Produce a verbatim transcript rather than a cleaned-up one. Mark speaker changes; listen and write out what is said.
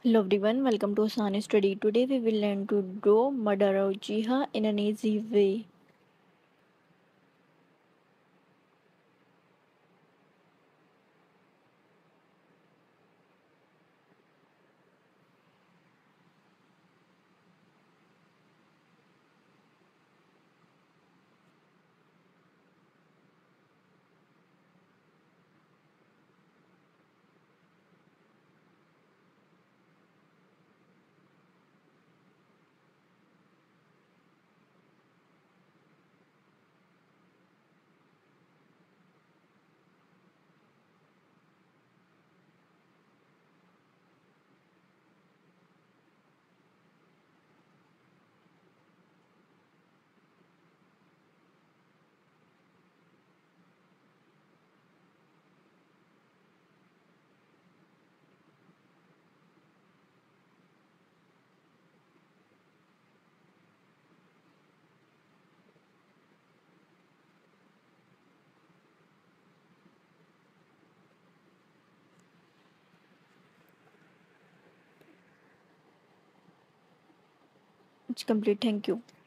Speaker 1: Hello everyone, welcome to Asana Study. Today we will learn to draw Madara Uchiha in an easy way. It's complete. Thank you.